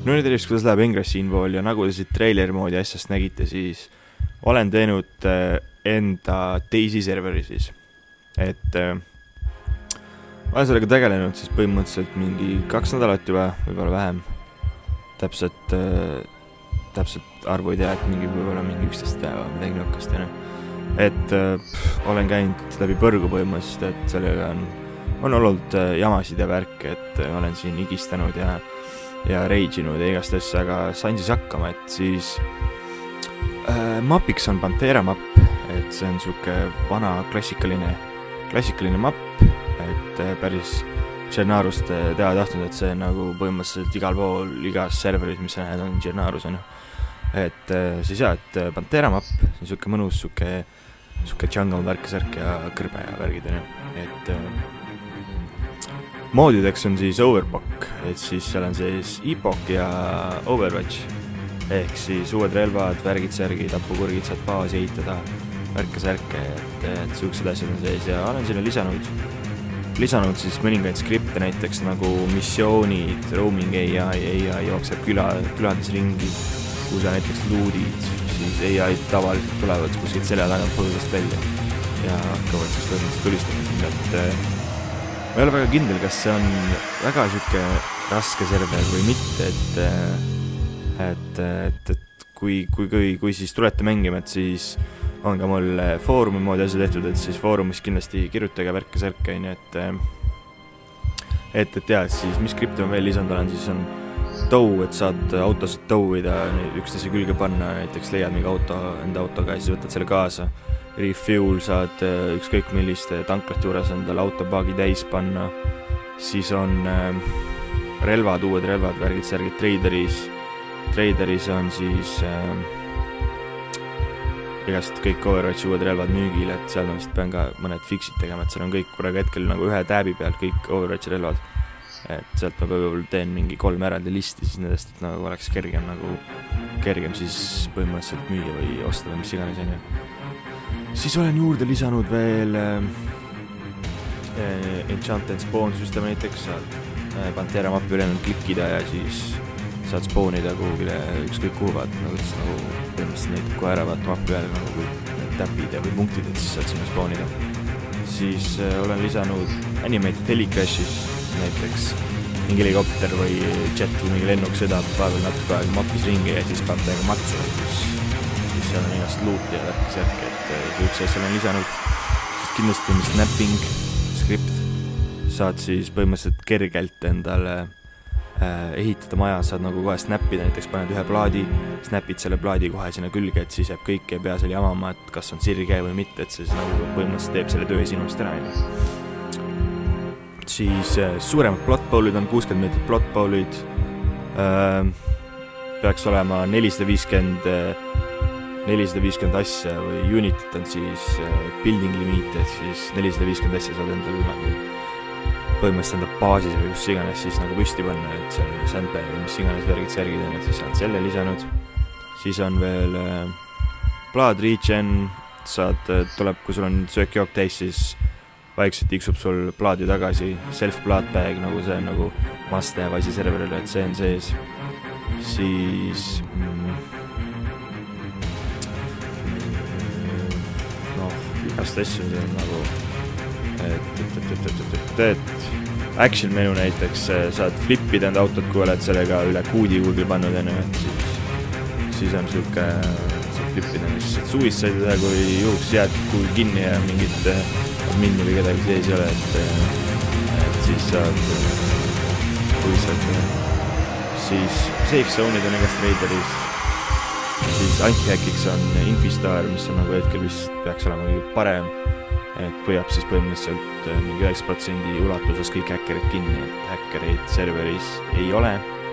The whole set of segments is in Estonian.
no nüüd tervist, kuidas läheb Ingress siinpool ja nagu te siit traileri moodi asjast nägite, siis olen teinud enda teisi serveri siis. Et olen sellega tegelenud siis põhimõtteliselt mingi 2 nädalat juba, võib-olla vähem. Täpselt arvu ei tea, et võib-olla mingi 11 päeva midagi nõkkast. Et olen käinud läbi põrgu põhimõtteliselt, et sellega on olnud jamasid ja värk, et olen siin igistanud ja reiginud ja igast asja, aga sain siis hakkama, et siis mapiks on Pantera map, et see on suke vana klassikaline map, et päris Gennarust teha tahtnud, et see nagu põhimõtteliselt igal pool, igas serveris, mis sa näed, on Gennarus, on ju. Et siis et Pantera map, see on suke mõnus, suke jungle värk ja kõrbe ja värgid, on ju. Et moodideks on siis Overpock, et siis seal on siis Epoch ja Overwatch, ehk siis uued relvad, värgid, särgid, tapukurgid, saad baasi ehitada, värke, et suuksed asjad on sees ja olen sinna lisanud siis mõningaid skripte, näiteks nagu missioonid, roaming AI jookseb külades ringi, kui sa näiteks loodid, siis AI tavaliselt tulevad kuskilt selja tagant põldust välja ja hakkavad siis põhimõtteliselt tulistama, et ma ei ole väga kindel, kas see on väga süke raske server või mitte, et kui siis tulete mängima, et siis on ka mul foorumi moodi asja tehtud, et siis foorumis kindlasti kirjutage värke, et siis mis skripti ma veel lisanud olen, siis on tow, et saad autosid towida, üksteise külge panna, näiteks leiad mingi enda autoga ja siis võtad selle kaasa. Refuel saad ükskõik milliste tanklat juures endale autopaagi täis panna, siis on relvad, uued relvad, värgid, särgid Traderis on siis igast kõik Overwatchi uued relvad müügil, et seal ma vist pean ka mõned fixid tegema, et seal on kõik praegu hetkel nagu ühe tääbi peal kõik Overwatchi relvad, et sealt ma võib-olla teen mingi 3 eraldi listi siis nendest, et nagu oleks kergem siis põhimõtteliselt müüa või osta või mis iganes on ju. Siis olen juurde lisanud veel Enchant and Spawn süsteem näiteks, saad Pantera mapi üle klikkida ja siis saad spoonida kuhugile ükskõik kuhu vaata, nagu põhimõtteliselt näitab kohe ära vaata mapi peale nagu kui täpid ja või punktid, et siis saad sinna spoonida. Siis olen lisanud animated helicrashis näiteks mingi helikopter või jet või mingi lennuk sõdab vahepeal natuke aega mapis ringi ja siis paneb täiega matsu, siis seal on igast loot ja värk, et üks asja olen lisanud. Siis kindlasti on snapping skript, saad siis põhimõtteliselt kergelt endale ehitada maja, saad nagu kohe snappida, näiteks paned ühe plaadi, snappid selle plaadi kohe sinna külge, et siis jääb kõik ei pea seal jamama, et kas on sirge või mitte, et siis nagu põhimõtteliselt teeb selle töö sinust ära. Siis suuremad plotbowlid on 60 meetrit plotbowlid, peaks olema 450 asja või unitit on siis building limit, et siis 450 asja saad endale nagu põhimõtteliselt enda baasis või kus iganes siis nagu püsti panna, et seal sample või mis iganes värgid särgid on, et siis saad selle lisanud. Siis on veel blood regen, tuleb, kui sul on söökjook täis, siis vaikselt tiksub sul bloodi tagasi, self blood bag, nagu see on nagu must have asi serverile, et see on sees. Siis igast asju see on nagu et action menu näiteks saad flippida enda autot, kui oled sellega üle kuudi kuhugil pannud enne, et siis on siuke saad flippida, siis saad suicide teha, kui juhuks jääd kuhugi kinni ja mingit admini või kedagi sees ei ole, et siis saad suicide teha. Siis safe zone'id on igast Raideris, siis anti-hackiks on Infistar, mis on nagu hetkel vist peaks olema kõige parem, et püüab siis põhimõtteliselt mingi 9% ulatuses kõik häkkerid kinni, et häkkerid serveris ei ole.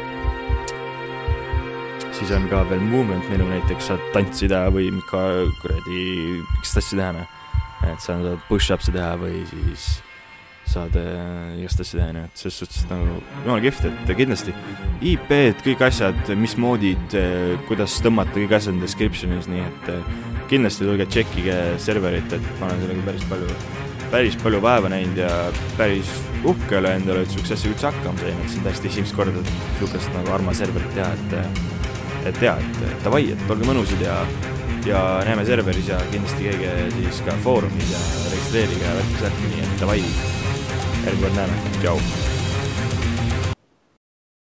Siis on ka veel movement menu, näiteks saad tantsida või ka igast asja teha, et saad push-upsi teha või siis saad igast asja teha, et selles suhtes nagu jumala kihvt, et kindlasti IP-d, kõik asjad, mis moodid, kuidas tõmmata, kõik asjad descriptionis, nii et kindlasti tulge tšekkige serverit, et ma olen sellega päris päris palju vaeva näinud ja päris uhke ole endale, et sihukese asja üldse hakkama sain, et see on täiesti esimest korda sihukest nagu Arma serverit teha, et davai, et olge mõnusid ja näeme serveris ja kindlasti käige siis ka foorumis ja registreerige ja värkis, nii et davai, järgmine kord näeme, tšau.